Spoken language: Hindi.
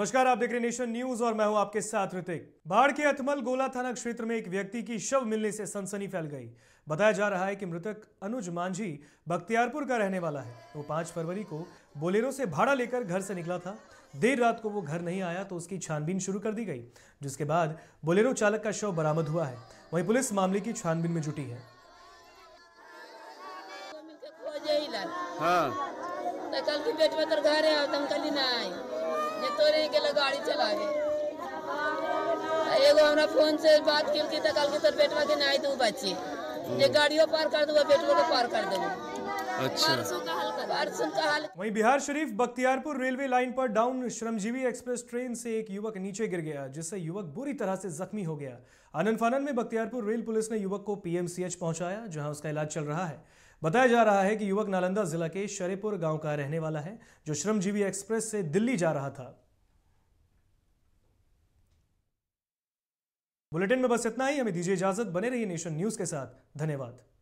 नमस्कार, आप देख रहे हैं नेशन न्यूज और मैं हूं आपके साथ ऋतिक। बाढ़ के अथमल गोला थाना क्षेत्र में एक व्यक्ति की शव मिलने से सनसनी फैल गई। बताया जा रहा है कि मृतक अनुज मांझी बख्तियारपुर का रहने वाला है। वो 5 फरवरी को बोलेरो से भाड़ा लेकर घर से निकला था। देर रात को वो घर नहीं आया तो उसकी छानबीन शुरू कर दी गई, जिसके बाद बोलेरो चालक का शव बरामद हुआ है। वहीं पुलिस मामले की छानबीन में जुटी है। कल की पेट में तो घर है, तुम कल ना आई ये तोरे के लिए गाड़ी चलावे। एगो हमरा फोन से बात की थी तो कल की तो पेटवा के नहीं दू बच्ची ये गाड़ियों पार कर दूंगा, पेटवा को पार कर दूंगा। अच्छा, वहीं बिहार शरीफ बख्तियारपुर रेलवे लाइन पर डाउन श्रमजीवी एक्सप्रेस ट्रेन से एक युवक नीचे गिर गया, जिससे युवक बुरी तरह से जख्मी हो गया। आनन फानन में बख्तियारपुर रेल पुलिस ने युवक को पीएमसीएच पहुंचाया, जहां उसका इलाज चल रहा है। बताया जा रहा है कि युवक नालंदा जिला के शरेपुर गांव का रहने वाला है, जो श्रमजीवी एक्सप्रेस से दिल्ली जा रहा था। बुलेटिन में बस इतना ही। हमें दीजिए इजाजत। बने रहिए नेशन न्यूज के साथ। धन्यवाद।